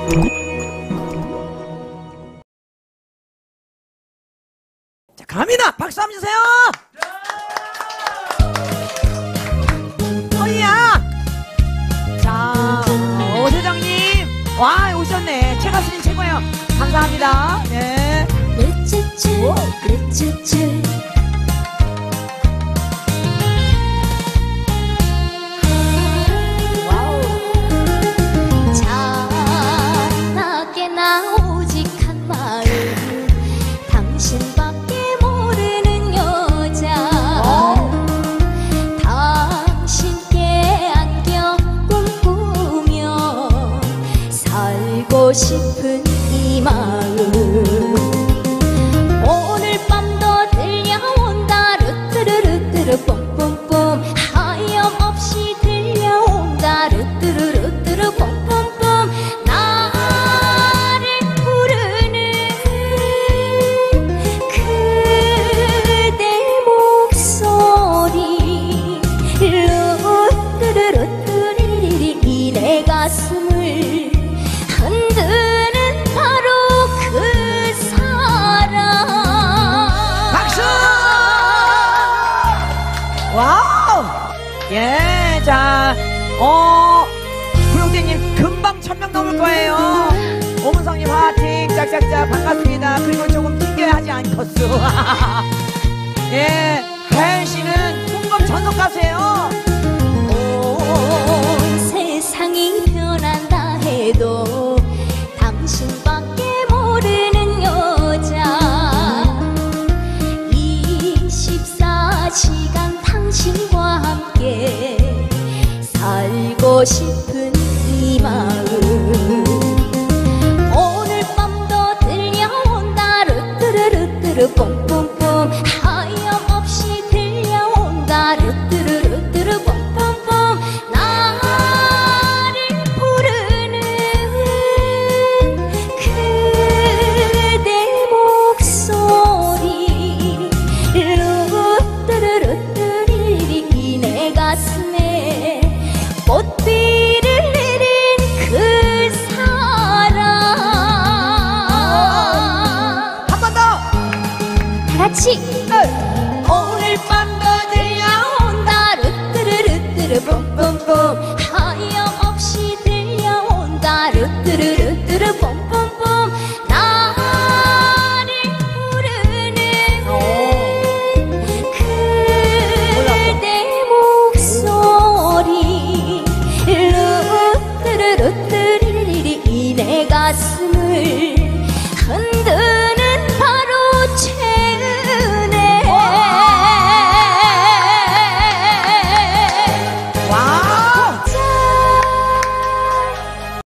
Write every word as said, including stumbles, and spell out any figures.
자, 갑니다. 박수 한번 주세요. 어이야. 자, 오 대장님. 와, 오셨네. 최가수님 최고예요. 감사합니다. 네. 르츠츠 르츠츠 와우. 찬하게 나오직한 마음 당신밖에 모르는 여자 오. 당신께 안겨 꿈꾸며 살고 싶은 이 마음 오늘 밤도 들려온다 루뚜루루뚜루 뿜뿜뿜 하염없이 들려온다 루뚜루루뚜루 뿜뿜뿜 나를 부르는 그대 목소리 루뚜루루뚜리리리 내 가슴을 흔드는 바로 그 사람. 박수! 와우! 예, 자, 어, 구용대님 금방 천명 넘을 거예요. 오문성님 화이팅, 짝짝짝 반갑습니다. 그리고 조금 튕겨야 하지 않겠소. 예, 하연씨는 홍범 전속 가수예요. 온 세상이 변한다 해도 당신밖에 모르는 여자 이십사 시간 당신과 함께 살고 싶은 이 마음 오늘 밤도 들려온다 루뚜루루뚜루 뿜뿜뿜 하염없이 들려온다 루뚜루루뚜루 뿜뿜뿜 나를 부르는 그대 목소리 루뚜루루뚜리리 내 가슴에 꽃비를 내린 그 사람 한 번 더! 다같이 오늘 밤도 들려온다 루뚜루루뚜루 뿜뿜뿜 하염없이 들려온다 루뚜루루뚜루 뿜뿜뿜 나를 부르는 그대 목소리 루뚜루루뚜리리 내 가슴을